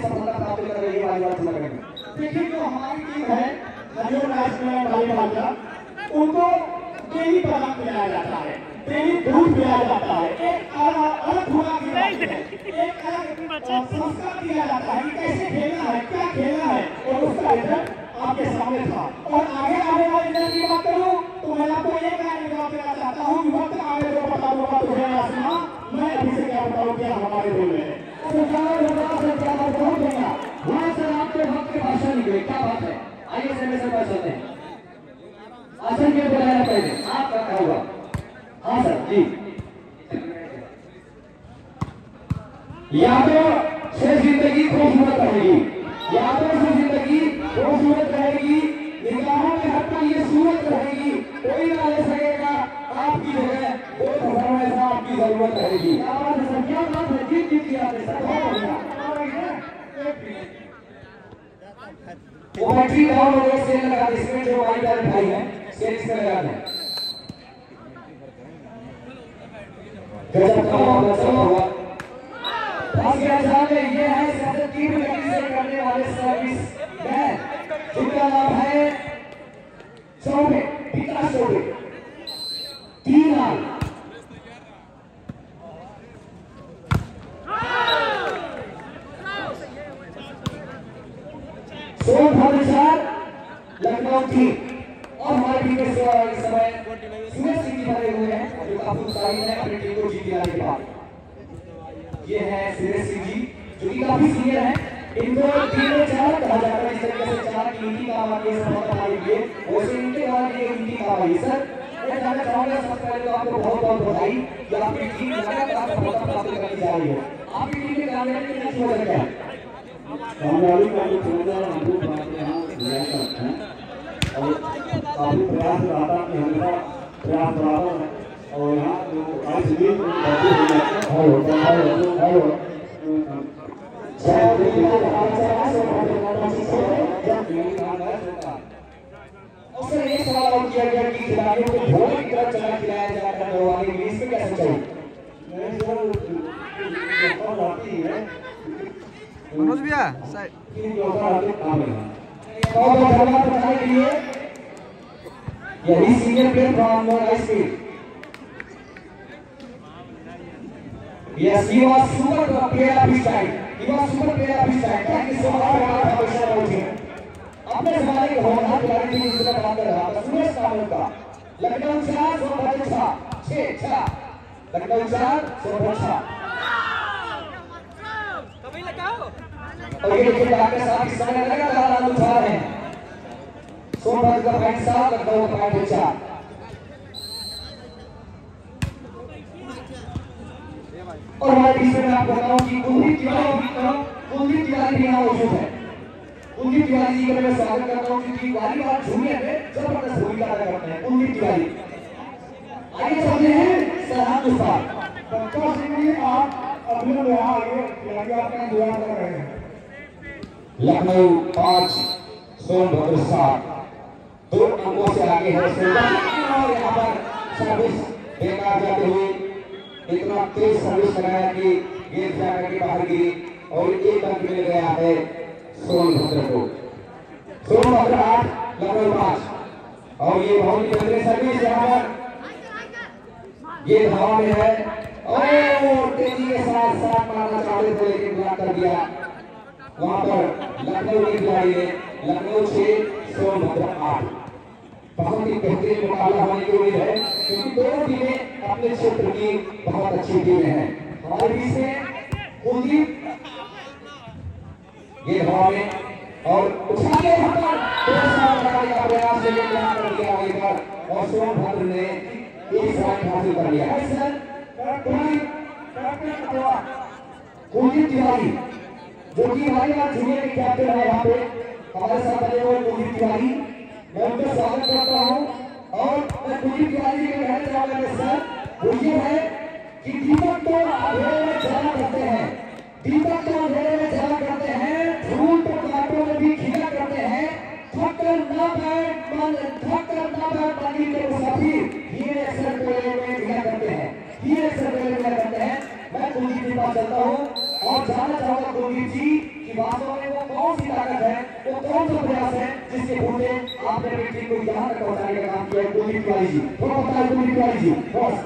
सफलता प्राप्त कर रही है वॉलीबॉल टूर्नामेंट में। देखिए जो हमारी टीम है हरिओम नेशनल वॉलीबॉल का, उनको डेली प्रदान किया जाता है, डेली दूध पिलाया जाता है, एक अलग खुराक एक अलग संस्कार दिया जाता है कि कैसे खेलना है, क्या खेलना है, और उसका रिजल्ट आपके सामने था। और आगे आने वाले रिजल्ट की बात करूं तो मैं आपको एक लाइन जवाब देना चाहता हूं कि वक्त आगे जो बताऊंगा तुझे आसमां, मैं अभी से क्या बताऊं क्या हमारे दिल में वहां से आपके वक्त के भाषण निकले, क्या बात है। आइए समय से बात करते हैं। आसन के बुलाया पहले आपका क्या हुआ? हाँ सर जी। यादों से जिंदगी खूबसूरत रहेगी, यादों से जिंदगी खूबसूरत रहेगी, निगाहों में हर पल ये सूरत रहेगी, कोई ना ले सकेगा आपकी जगह, वो तो हमेशा आपकी जरूरत रहेगी। क्या बात है सर, क्या बात है, जीत जीत की आपने सर, बहुत बढ़िया। वो बैटरी डाउन हो गई, सेल लगा इसमें जो हमारी प्यारे भाई हैं सेल इसमें लगा दें। गजब का मामला चल रहा है। ये है सबसे तीव्र गति से करने वाले सर्विस मैन जिनका नाम है चौबे, विकास चौबे, 3 रन। सोनभद्र 4, लखनऊ 3। और हमारे टीम में इस समय सूरज सिंह जी बने हुए हैं जो काफी उत्साहित है अपनी टीम को जीत दिलाने के बाद। ये है सूरज सिंह जी जो कि काफी सीनियर है, इनको तीनों चार कहा जाता है। इस तरीके से चार की नीति काम आती है सफलता पाने के लिए, वैसे इनके बाद ये नीति काम आई। सर मैं जानना चाहूंगा सबसे पहले तो आपको बहुत बहुत बधाई कि आपकी टीम लगातार सफलता प्राप्त करने जा रही है। आपकी टीम में कामयाबी के पीछे वजह क्या है? कामयाबी का जो फॉर्मूला हम लोग बनाते हैं प्रयास करते हैं और काफी प्रयास रहता है कि हमेशा प्रयास बराबर है। और यहाँ जो आज भी उससे ये सवाल और किया गया कि खिलाड़ियों को भोजन की तरह चना खिलाया जाता है वाले के लिए, इसमें क्या सच्चाई? मनोज भैया धन्यवाद बताने के लिए। यही senior player from high school. Yes, he was super player of his time. He was super player of his time. Thank you so much. अपने जमाने के होनहार खिलाड़ी थे जिसका काम कर रहा था सुरेश कामत का। लखनऊ 4 सोनभद्र 6 लखनऊ 4 सोनभद्र 6। कभी लगाओ। और ये देखिए आपके साथ इस समय लगातार रन उठा रहे हैं। सोनभद्र का पॉइंट 7, लखनऊ का पॉइंट 4। और हमारे बीच में आपको बताऊं कि कुलदीप तिवारी भी यहाँ मौजूद है। कुलदीप तिवारी जी का मैं स्वागत करता हूँ क्योंकि वॉलीबॉल जूनियर में जबरदस्त भूमिका अदा करते हैं कुलदीप तिवारी। आइए चलते हैं सरहद मुस्ताक। संतोष सिंह जी आप अभी यहाँ आइए, आपका दुआ कर रहे हैं। लखनऊ 5 सोनभद्र 7, 2 अंकों से आगे है। और यहाँ पर सर्विस बेकार जाते हुए इतना तेज सर्विस कराया कि गेंद जाकर के बाहर गिरी और 1 अंक मिल गया है सोनभद्र को। सोनभद्र 8 लखनऊ 5। और ये बहुत ही बेहतरीन सर्विस यहाँ पर ये हवा में है और तेजी के साथ साथ मारना चाहते थे लेकिन ब्लॉक कर दिया वहां पर लखनऊ की खिलाड़ी ने। लखनऊ 6 सोनभद्र 8। बहुत ही बेहतरीन मुकाबला होने की उम्मीद है क्योंकि दोनों टीमें अपने क्षेत्र की बहुत अच्छी टीमें हैं। हमारे बीच में कुलदीप ये हवा में और उछाल के यहाँ पर का प्रयास कर दिया आगे पर और सोनभद्र ने 1 पॉइंट हासिल कर लिया। कुलदीप तिवारी जो कि हमारे यहाँ जूनियर के कैप्टन है, यहाँ पे हमारे साथ बने हुए कुलदीप तिवारी, मैं उनका स्वागत करता हूँ। और मैं कुलदीप तिवारी जी को कहना चाहूंगा सर वो ये है कि दीपक तो अंधेरे में जला करते हैं, दीपक तो अंधेरे में जला करते हैं, धूल तो कांटों में भी खिला करते हैं, थककर ना बैठ पानी के मुसाफिर हीरे अक्सर कोयले में ढिला करते हैं, हीरे अक्सर कोयले में ढिला करते हैं। मैं कुलदीप के पास चलता हूँ और जानना चाहूंगा कुलदीप जी कि कि वास्तव में वो कौन सी ताकत है, वो कौन सा प्रयास है जिसके बूते आपने अपनी टीम को यहाँ तक पहुंचाने का काम किया है। कुलदीप तिवारी जी, थोड़ा बताइए कुलदीप तिवारी जी।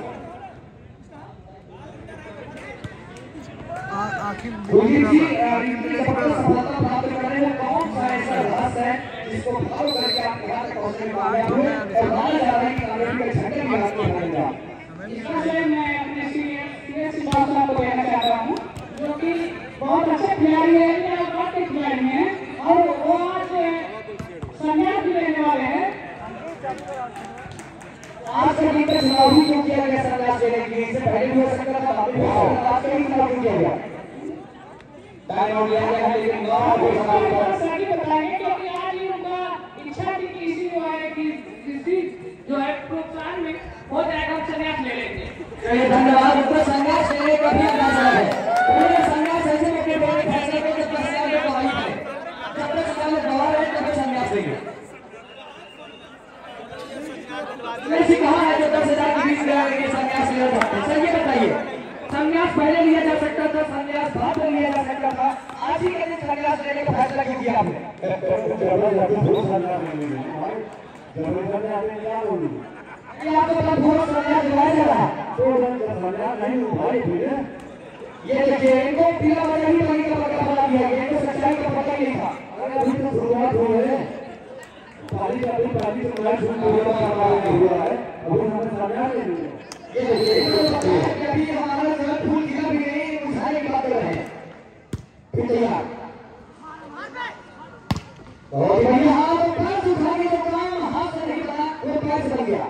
कुलदीप जी सफलता प्राप्त करने में कौन सा ऐसा रहस्य है जिसको फॉलो करके आप यहाँ तक पहुंचने में कामयाब हुए और माना जा रहा है कि कामयाबी का झंडा भी आपके हाथ में है। इसलिए मैं अपने सीएससी बादशाह को कहना चाहता हूँ, जो कि बहुत अच्छे खिलाड़ी है, बहुत के खिलाड़ी हैं और वो आज संन्यास भी लेने वाले हैं। आज का दिन का चुनाव ही क्यों किया गया संन्यास लेने के लिए? इससे पहले भी हो सकता था, बाद में भी हो सकता था, आज का ही चुनाव क्यों किया गया? टाइम आउट लिया गया है, लेकिन सही बताएंगे क्योंकि आज ही उनका इच्छा थी कि इसी जो है कि इसी जो है प्रोत्साहन में हो जाएगा, हम संन्यास ले लेंगे। चलिए धन्यवाद। उनको संन्यास लेने का भी अंदाजा है। उन्होंने संन्यास ऐसे में अपने बड़े फैसले को जब तक में गवाही है, जब तक सत्ता में गवाह रहे तब तक संन्यास लेंगे। ऐसी कहा है जो 10,000 के बीच में आके संन्यास लिया जाता है? सर ये बताइए, संन्यास पहले लिया जा सकता था, संन्यास बाद में लिया जा सकता था, आज ही के दिन संन्यास लेने का फैसला क्यों किया आपने? ये आपको पता पूरा संन्यास दिलाया जा रहा है। ये देखिए, इनको पीला वाला ही पानी का पता बना दिया गया, इनको सच्चाई का पता ही नहीं था। अभी तो शुरुआत हुई है, पानी का हुआ है, अभी हमें संन्यास ले लेंगे। ये देखिए, अभी हमारा जो फूल खिला भी नहीं, उठाने की बात कर रहे हैं। फिर तैयार और बढ़िया, हाथ पैर उठाने का काम हाथ से नहीं बना, वो पैर से बन गया।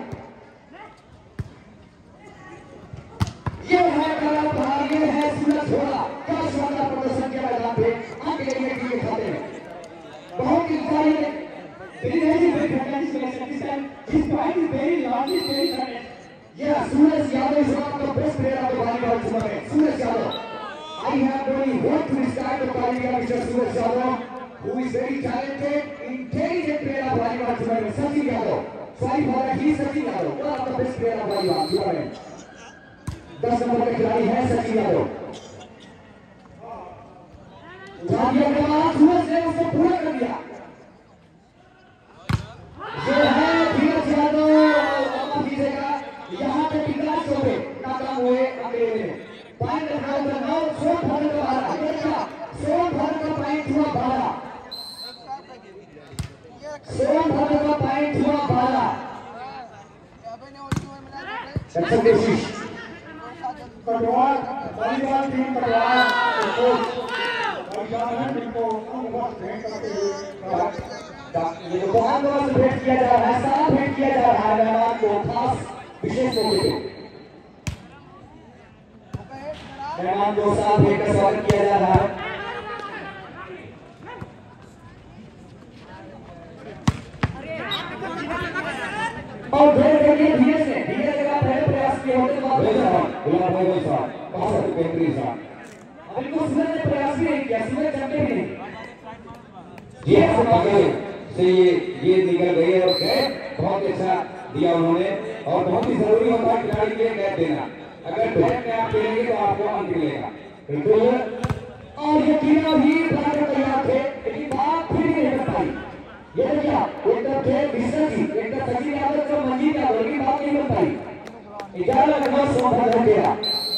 ये है कला प्रहार, ये है सूरज घोड़ा। क्या शानदार प्रदर्शन किया मैदान पे, अंक के लिए टीम खाते हैं। बहुत ही Suraj Yadav is one of the best player of the volleyball tournament. Suraj Yadav. I have only one to start the volleyball, Mr. Suraj Yadav, who is very talented, intelligent player of volleyball tournament. Sachin Yadav. Sorry for that, he is Sachin Yadav, one of the best player of volleyball tournament. 10 number का खिलाड़ी है सचिन यादव। उठाने के बाद सूरज ने उसे पूरा कर दिया। जो है धीरज यादव, यहाँ पे विकास चौबे नाकाम हुए अकेले में। पॉइंट रखा उधर 9, सोम भर का 12, देखा सोम भर का पॉइंट हुआ 12, सोम भर का पॉइंट हुआ 12। अच्छा कोशिश Katwal volleyball team Katwal coach team को भेंट करते हुए ये बहुत बड़ा भेंट किया जा रहा है, सारा भेंट किया जा रहा है मेहमान को खास विशेष मौके पे। मेहमान को साथ भेंट का स्वागत किया जा रहा है। और धीरे से पहले प्रयास किए होते तो इनको सूरज ने प्रयास भी नहीं किया, सूरज जमते भी नहीं। ये निकल गई और कैच बहुत अच्छा दिया उन्होंने, और बहुत ही जरूरी होता है खिलाड़ी के लिए कैच देना। अगर कैच में आप खेलेंगे तो आपको अंक मिलेगा। बिल्कुल, और ये तीनों भी बराबर तैयार थे, लेकिन बात फिर भी नहीं कर पाई। ये देखिए, एक तरफ थे विश्व जी, एक तरफ सचिन यादव, तो मंजीत यादव, लेकिन बात नहीं कर पाई। 11 नंबर सोमवार को दिया।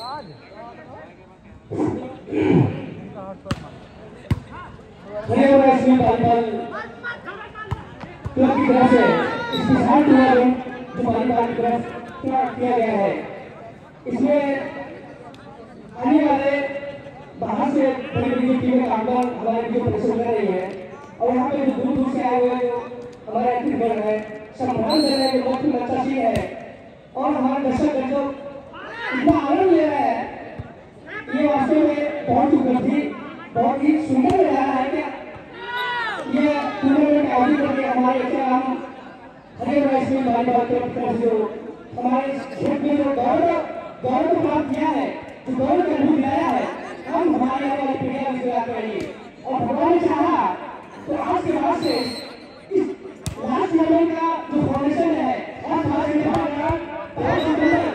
इसमें वॉलीबॉल क्लब की तरफ से स्पेशल टूर्नामेंट जो वॉलीबॉल की तरफ किया गया है, इसमें आने वाले बाहर से बड़ी बड़ी टीमें कामगार हमारे जो प्रदर्शन कर रही है, और यहाँ पे जो दूर दूर से आए हुए जो हमारे एथलीट है, सम्मान दे रहे हैं, बहुत ही अच्छा चीज है। और हमारे दर्शक जो इतना आनंद ले रहे हैं, ये वास्तव में बहुत उपलब्धि, बहुत ही सुंदर लग रहा है। क्या ये टूर्नामेंट आयोजित करके हमारे हरियाणा इसमें वॉलीबॉल की तरफ जो हमारे क्षेत्र में जो गौरव प्राप्त किया है, जो गौरव का रूप लाया है, हम हमारे यहाँ वाली पीढ़ियाँ गुजरात करेंगे। और भगवान ने चाहा तो आज के बाद से इस लास्ट मोमेंट का जो फाउंडेशन है, और हमारे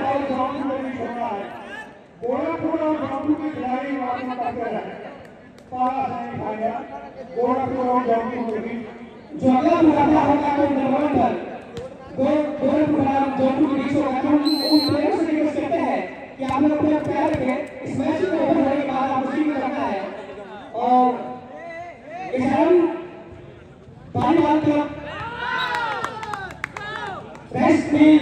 गोरखपुर और बाबू के खिलाड़ी पारा सेमीफाइनल गोरखपुर और जौनपुर के बीच जो अगला मुकाबला होगा वो नवंबर गोरखपुर और जौनपुर के बीच होगा। हम उन प्लेयर्स से रिक्वेस्ट करते हैं कि आप लोग अपना प्यार रखें। इस मैच को ओवर होने के बाद आप उसी में करना है और इस वॉलीबॉल क्लब बेस्ट टीम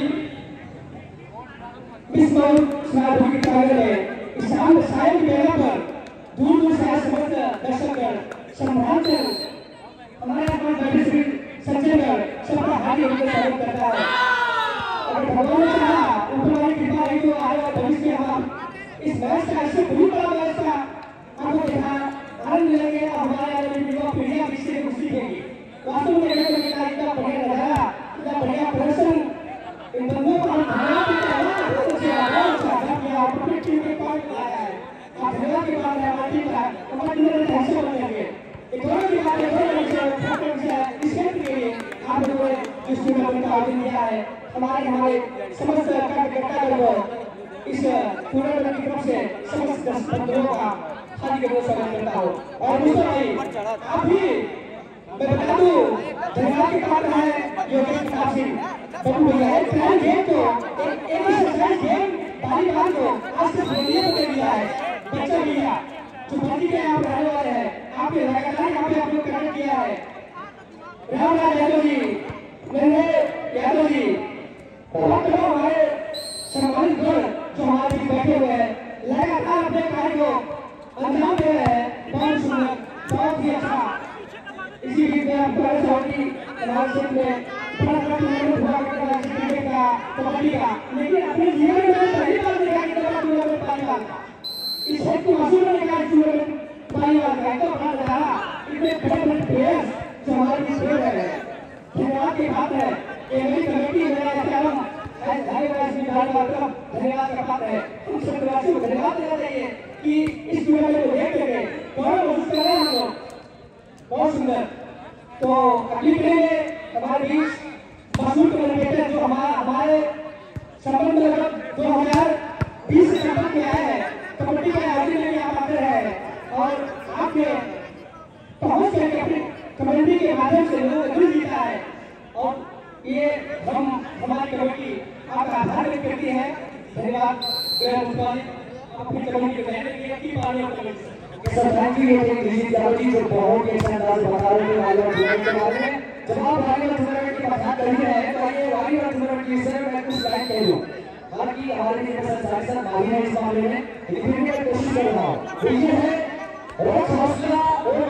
मिसमोर स्नातक की टाइगर है। इस शाम शायद मेला पर दूर दूर से समस्त दर्शक सम्मान से हमारे अपने बैठे श्री संजय सबका हार्दिक स्वागत करता है। अगर भगवान ने चाहा ऊपर वाली कृपा रही तो आने वाले भविष्य में हम इस मैच का ऐसे बहुत बड़ा मैच का आपको देखा आनंद मिलेंगे और हमारे आने वाली युवा पीढ़ियां भी इससे कुछ सीखेंगी। वास्तव में इतना बढ़िया नजारा, इतना बढ़िया प्रदर्शन इन बंदों को धन्यवाद देते हैं। अपनी टीम में पॉइंट लाया है। आप धन्यवाद के बाद हमारी टीम का हमारी टीम में हिस्सा बनेंगे। एक और की बात है इस क्षेत्र के लिए आप लोगों ने जिस टूर्नामेंट का आयोजन किया है हमारे समस्त कार्यकर्ता इस टूर्नामेंट की तरफ से समस्त दर्शकों का हार्दिक स्वागत करता हूँ। और दूसरा भाई आप भी मैं बता दूं धन्यवाद के पात्र है योगेश प्रताप सिंह बबू भैया। एक गेम को एक एक्सरसाइज गेम वॉलीबॉल को आज से बोलिए को दे दिया है बच्चा भैया जो बंदी के यहाँ रहने वाले हैं। आपने लगातार यहाँ पे आप लोग कार्य किया है। रामलाल यादव जी, नन्हे यादव जी और हमारे सम्मानित गण जो हमारे बीच बैठे हुए हैं लगातार अपने कार्य को अंजाम दे रहे हैं। बहुत सुंदर, बहुत ही अच्छा। इसी बीच में आपको हमारे क्षेत्र में बड़ा टूर्नामेंट हुआ क्रिकेट का, कबड्डी का, लेकिन अपने जीवन में पहली बार देखा कि टूर्नामेंट वॉलीबॉल का इस क्षेत्र को हासिल करने का टूर्नामेंट वॉलीबॉल का तो बड़ा नजारा। इतने बड़े प्लेयर्स जो हमारे बीच में है धन्यवाद की बात है। मेरी कमेटी मेरा एहतराम धन्यवाद का पात्र है। हम सब प्रवासियों को धन्यवाद देना चाहिए कि इस टूर्नामेंट को देख करके गौरव महसूस कर रहे हैं हम लोग। बहुत सुंदर। तो अगली प्ले में हमारे बीच मशहूर कमेंटेटर जो हमारे संबंध लगभग 2020 से संबंध में आए हैं कबड्डी के आयोजन में आप आते रहे और आपने पहुंच करके अपनी कमेटी के माध्यम से लोगों को दिल जीता है और ये हम हमारी कमेटी आपका आभार व्यक्त करती है। धन्यवाद अपनी कमेटी के मेहनत की पानी sir thank you Dilip Yadav ji जो बहुत ही अच्छा अंदाज बता रहे थे वॉलीबॉल टूर्नामेंट के बारे में। जब आप वॉलीबॉल टूर्नामेंट की बात कर रहे हैं तो ये वॉलीबॉल टूर्नामेंट की सर मैं कुछ लाइन कह दूं। हालांकि हमारे लिए सर माहिर है इस मामले में लेकिन मैं कोशिश कर रहा हूं। तो ये है